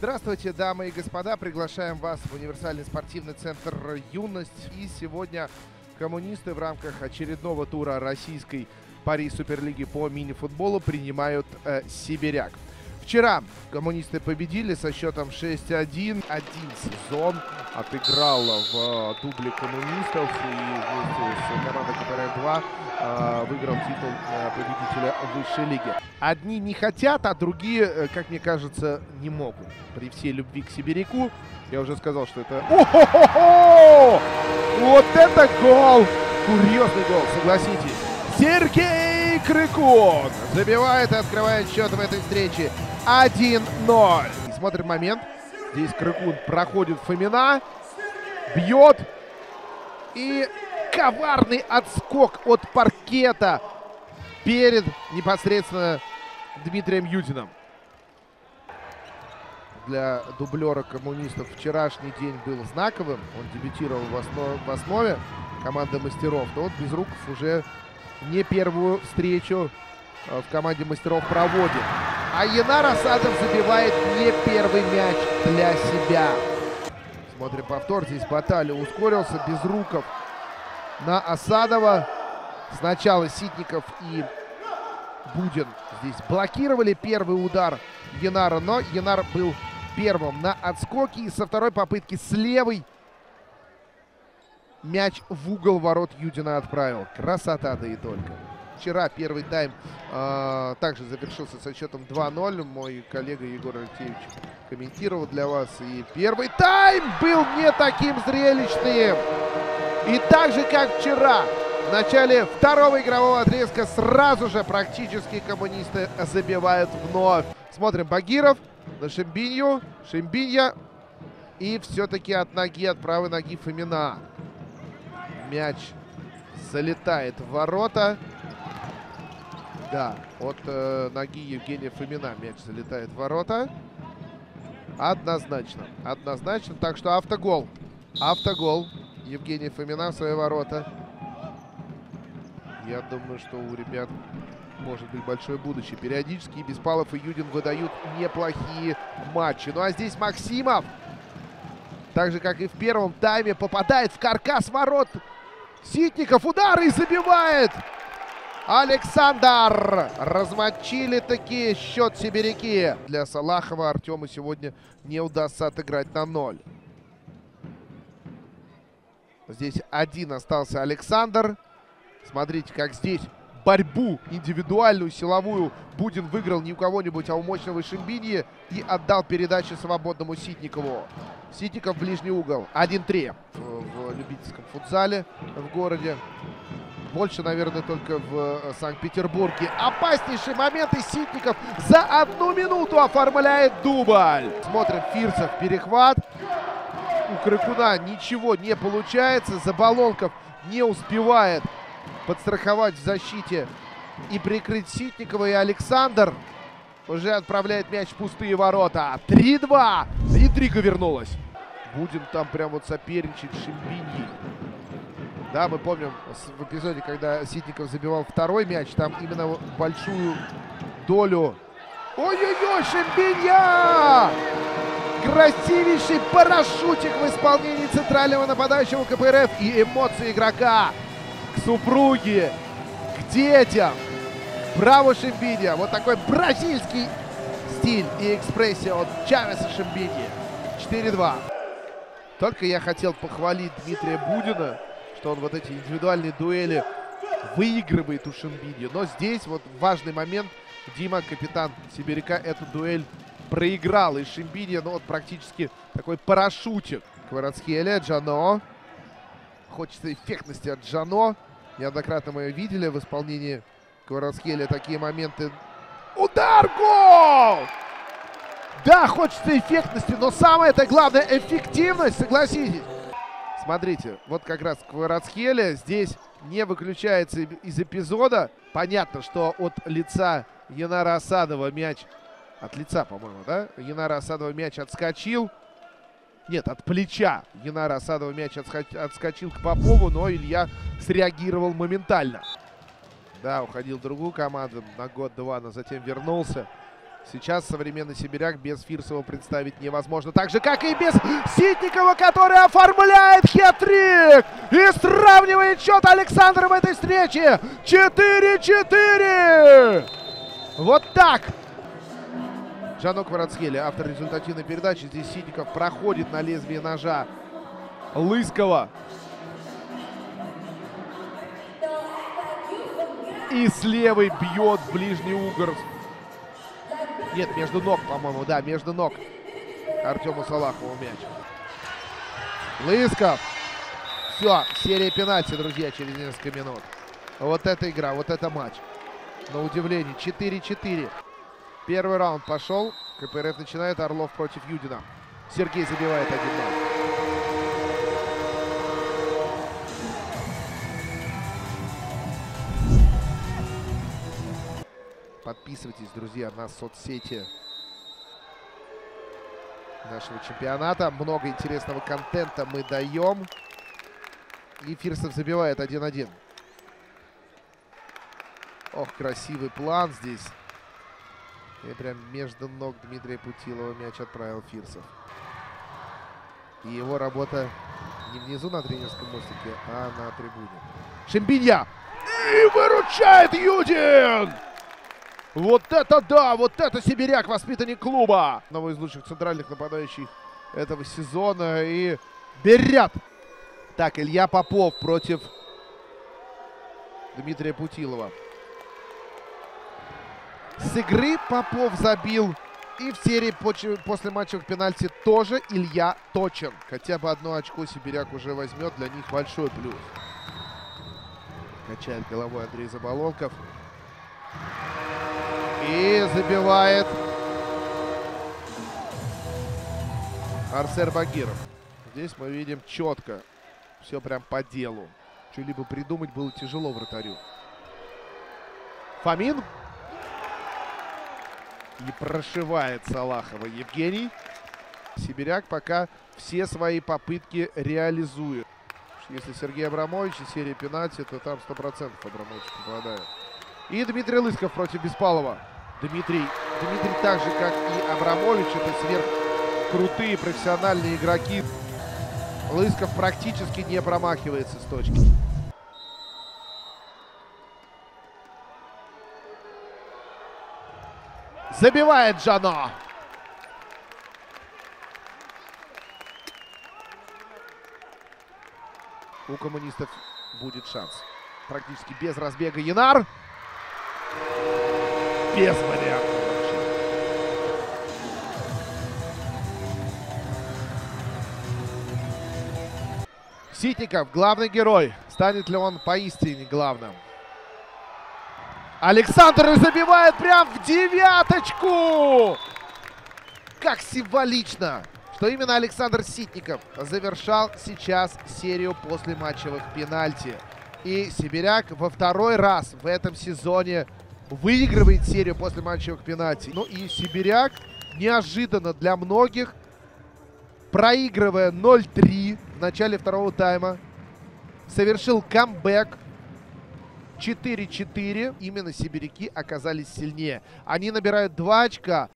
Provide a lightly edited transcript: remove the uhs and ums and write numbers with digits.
Здравствуйте, дамы и господа. Приглашаем вас в универсальный спортивный центр «Юность». И сегодня коммунисты в рамках очередного тура российской Пари Суперлиги по мини-футболу принимают Сибиряк. Вчера коммунисты победили со счетом 6-1. Один сезон отыграл в дубле коммунистов и вместе с командой КПРФ-2 выиграл титул победителя высшей лиги. Одни не хотят, а другие, как мне кажется, не могут. При всей любви к Сибиряку, я уже сказал, что это... О-хо-хо-хо! Вот это гол! Курьезный гол, согласитесь. Сергей Крыкун забивает и открывает счет в этой встрече 1-0. Смотрим момент. Здесь Крыкун проходит Фомина, бьет. И коварный отскок от паркета перед непосредственно Дмитрием Юдиным. Для дублера коммунистов вчерашний день был знаковым. Он дебютировал в основе команды мастеров. Но вот Безруков уже не первую встречу в команде мастеров проводит. А Енар Асадов забивает не первый мяч для себя. Смотрим повтор. Здесь баталия ускорился. Безруков на Асадова. Сначала Ситников и Будин здесь блокировали первый удар Енара. Но Енар был первым на отскоке. И со второй попытки с левой мяч в угол ворот Юдина отправил. Красота, да и только. Вчера первый тайм также завершился со счетом 2-0. Мой коллега Егор Алексеевич комментировал для вас. И первый тайм был не таким зрелищным. И так же, как вчера, в начале второго игрового отрезка сразу же практически коммунисты забивают вновь. Смотрим Багиров на Шимбинью. Шимбинья. И все-таки от ноги, от правой ноги Фомина. Мяч залетает в ворота. Да, от ноги Евгения Фомина мяч залетает в ворота. Однозначно. Однозначно. Так что автогол. Автогол Евгения Фомина в свои ворота. Я думаю, что у ребят может быть большое будущее. Периодически и Беспалов, и Юдин выдают неплохие матчи. Ну а здесь Максимов, так же как и в первом тайме, попадает в каркас ворот. Ситников, удар и забивает. Александр. Размочили такие счет сибиряки. Для Салахова Артему сегодня не удастся отыграть на 0. Здесь один остался Александр. Смотрите, как здесь борьбу индивидуальную, силовую Будин выиграл не у кого-нибудь, а у мощного Шимбиньи. И отдал передачу свободному Ситникову. Ситников в ближний угол. 1-3 в любительском футзале в городе. Больше, наверное, только в Санкт-Петербурге. Опаснейший момент, и Ситников за 1 минуту оформляет дубль. Смотрим, Фирсов, перехват. У Крыкуна ничего не получается. Заболонков не успевает подстраховать в защите и прикрыть Ситникова. И Александр уже отправляет мяч в пустые ворота. 3-2. Интрига вернулась. Будем там прям вот соперничать с Шимбиньей. Да, мы помним в эпизоде, когда Ситников забивал второй мяч, там именно большую долю. Ой-ой-ой, Шимбинья! Красивейший парашютик в исполнении центрального нападающего КПРФ. И эмоции игрока к супруге, к детям. Браво, Шимбинья! Вот такой бразильский стиль и экспрессия от Чавеса Шимбиньи. 4-2. Только я хотел похвалить Дмитрия Будина, что он вот эти индивидуальные дуэли выигрывает у Шимбиньи. Но здесь вот важный момент. Дима, капитан Сибиряка, эту дуэль проиграл. И Шимбинья, ну вот практически такой парашютик. Кварацхелия, Джано. Хочется эффектности от Джано. Неоднократно мы ее видели в исполнении Кварацхелия. Такие моменты. Удар! Гол! Да, хочется эффектности, но самое-то главное эффективность, согласитесь. Смотрите, вот как раз Кварацхелия здесь не выключается из эпизода. Понятно, что от лица Енара Асадова мяч... От лица, по-моему, да? Енара Асадова мяч отскочил. Нет, от плеча Енара Асадова мяч отскочил к Попову, но Илья среагировал моментально. Да, уходил в другую команду на год-два, но затем вернулся. Сейчас современный сибиряк без Фирсова представить невозможно. Так же, как и без Ситникова, который оформляет хет-трик. И сравнивает счет Александр в этой встрече. 4-4. Вот так. Жанок Кварацхелия, автор результативной передачи. Здесь Ситников проходит на лезвие ножа Лыскова. И с левой бьет в ближний угол. Нет, между ног, по-моему, да, между ног Артему Салахову мяч. Лысков. Все, серия пенальти, друзья, через несколько минут. Вот эта игра, вот это матч. На удивление, 4-4. Первый раунд пошел. КПРФ начинает. Орлов против Юдина. Сергей забивает 1-0. Подписывайтесь, друзья, на соцсети нашего чемпионата. Много интересного контента мы даем. И Фирсов забивает 1-1. Ох, красивый план здесь. И прям между ног Дмитрия Путилова мяч отправил Фирсов. И его работа не внизу на тренерском мостике, а на трибуне. Шимбинья! И выручает Юдин! Вот это да! Вот это сибиряк, воспитанник клуба! Одного из лучших центральных нападающих этого сезона. И берят! Так, Илья Попов против Дмитрия Путилова. С игры Попов забил. И в серии после матчевых пенальти тоже Илья точен. Хотя бы одно очко сибиряк уже возьмет. Для них большой плюс. Качает головой Андрей Заболонков. И забивает Арсен Багиров. Здесь мы видим четко. Все прям по делу. Что-либо придумать было тяжело вратарю. Фомин. И прошивает Салахова Евгений. Сибиряк пока все свои попытки реализует. Если Сергей Абрамович и серия пенальти, то там 100% Абрамович попадает. И Дмитрий Лысков против Беспалова. Дмитрий так же, как и Абрамович, это сверхкрутые профессиональные игроки. Лысков практически не промахивается с точки. Забивает Жано. У коммунистов будет шанс. Практически без разбега Янар. Без вариантов вообще. Ситников, главный герой. Станет ли он поистине главным? Александр забивает прям в девяточку! Как символично, что именно Александр Ситников завершал сейчас серию после матчевых пенальти. И сибиряк во второй раз в этом сезоне выигрывает серию после матчевых пенальти. Ну и сибиряк неожиданно для многих, проигрывая 0-3 в начале второго тайма, совершил камбэк. 4-4. Именно сибиряки оказались сильнее. Они набирают 2 очка.